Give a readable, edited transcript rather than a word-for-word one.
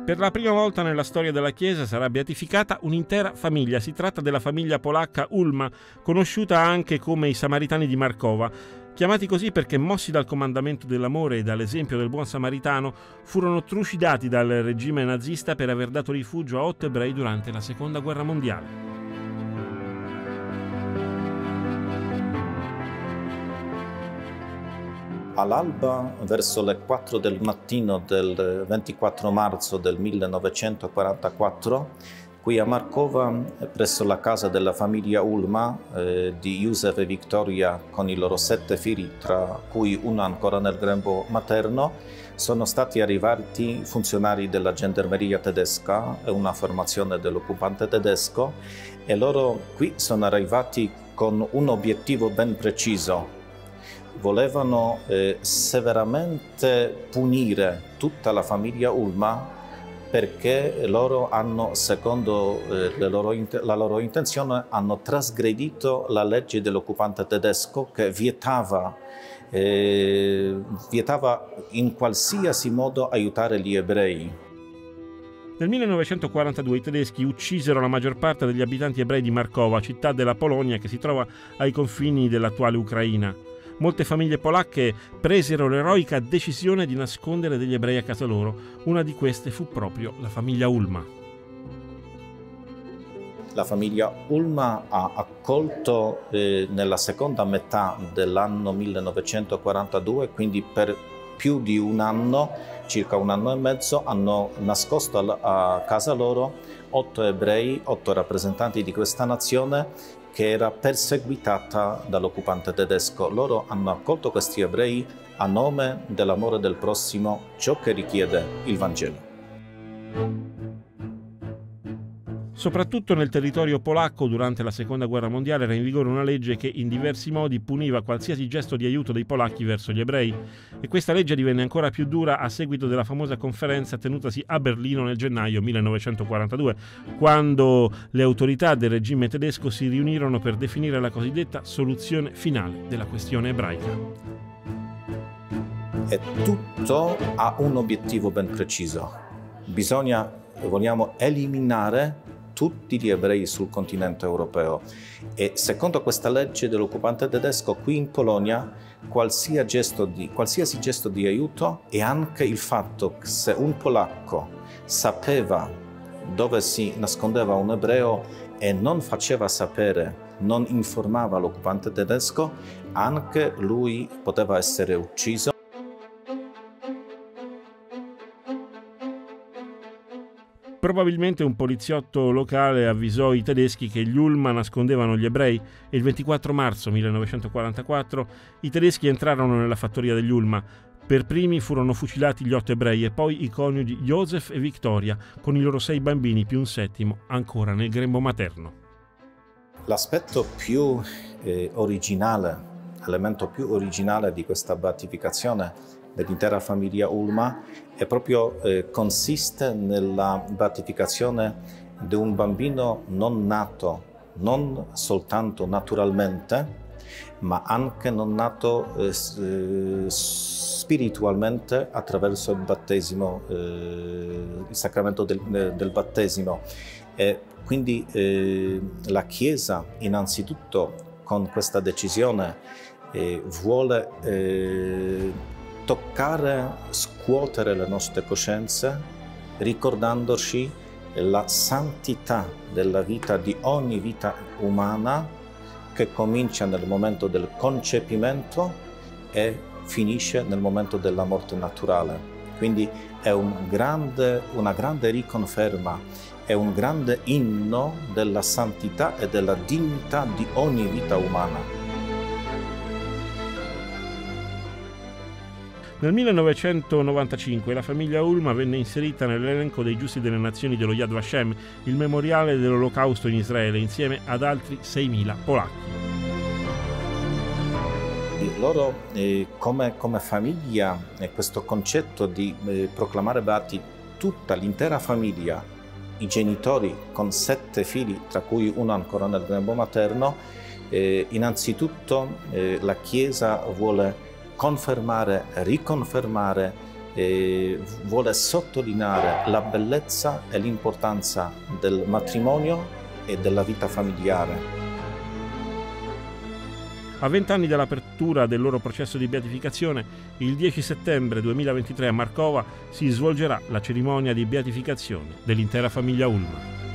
Per la prima volta nella storia della Chiesa sarà beatificata un'intera famiglia. Si tratta della famiglia polacca Ulma, conosciuta anche come i Samaritani di Markowa, chiamati così perché, mossi dal comandamento dell'amore e dall'esempio del buon samaritano, furono trucidati dal regime nazista per aver dato rifugio a 8 ebrei durante la Seconda Guerra Mondiale. All'alba, verso le 4 del mattino del 24 marzo del 1944, qui a Markowa, presso la casa della famiglia Ulma di Józef e Victoria, con i loro 7 figli, tra cui uno ancora nel grembo materno, sono stati arrivati funzionari della gendarmeria tedesca, una formazione dell'occupante tedesco, e loro qui sono arrivati con un obiettivo ben preciso. Volevano severamente punire tutta la famiglia Ulma perché loro hanno, secondo la loro intenzione, hanno trasgredito la legge dell'occupante tedesco che vietava in qualsiasi modo aiutare gli ebrei. Nel 1942 i tedeschi uccisero la maggior parte degli abitanti ebrei di Markowa, città della Polonia che si trova ai confini dell'attuale Ucraina. Molte famiglie polacche presero l'eroica decisione di nascondere degli ebrei a casa loro. Una di queste fu proprio la famiglia Ulma. La famiglia Ulma ha accolto nella seconda metà dell'anno 1942, quindi per più di un anno, circa un anno e mezzo, hanno nascosto a casa loro 8 ebrei, 8 rappresentanti di questa nazione che era perseguitata dall'occupante tedesco. Loro hanno accolto questi ebrei a nome dell'amore del prossimo, ciò che richiede il Vangelo. Soprattutto nel territorio polacco, durante la Seconda Guerra Mondiale, era in vigore una legge che in diversi modi puniva qualsiasi gesto di aiuto dei polacchi verso gli ebrei. E questa legge divenne ancora più dura a seguito della famosa conferenza tenutasi a Berlino nel gennaio 1942, quando le autorità del regime tedesco si riunirono per definire la cosiddetta soluzione finale della questione ebraica. E tutto ha un obiettivo ben preciso. Vogliamo eliminare tutti gli ebrei sul continente europeo, e secondo questa legge dell'occupante tedesco qui in Polonia qualsiasi gesto di aiuto, e anche il fatto che se un polacco sapeva dove si nascondeva un ebreo e non faceva sapere, non informava l'occupante tedesco, anche lui poteva essere ucciso. Probabilmente un poliziotto locale avvisò i tedeschi che gli Ulma nascondevano gli ebrei e il 24 marzo 1944 i tedeschi entrarono nella fattoria degli Ulma. Per primi furono fucilati gli 8 ebrei e poi i coniugi Józef e Victoria con i loro 6 bambini più un 7° ancora nel grembo materno. L'aspetto più originale, l'elemento più originale di questa beatificazione dell'intera famiglia Ulma è proprio consiste nella beatificazione di un bambino non nato, non soltanto naturalmente, ma anche non nato spiritualmente attraverso il battesimo, il sacramento del battesimo. E quindi la Chiesa innanzitutto con questa decisione vuole toccare, scuotere le nostre coscienze, ricordandoci la santità della vita, di ogni vita umana, che comincia nel momento del concepimento e finisce nel momento della morte naturale. Quindi è una grande riconferma, è un grande inno della santità e della dignità di ogni vita umana. Nel 1995 la famiglia Ulma venne inserita nell'elenco dei Giusti delle Nazioni dello Yad Vashem, il memoriale dell'Olocausto in Israele, insieme ad altri 6.000 polacchi. Loro come famiglia, questo concetto di proclamare beati tutta l'intera famiglia, i genitori con 7 figli, tra cui uno ancora nel grembo materno, innanzitutto la Chiesa vuole confermare, riconfermare vuole sottolineare la bellezza e l'importanza del matrimonio e della vita familiare. A 20 anni dall'apertura del loro processo di beatificazione, il 10 settembre 2023 a Marcova si svolgerà la cerimonia di beatificazione dell'intera famiglia Ullmann.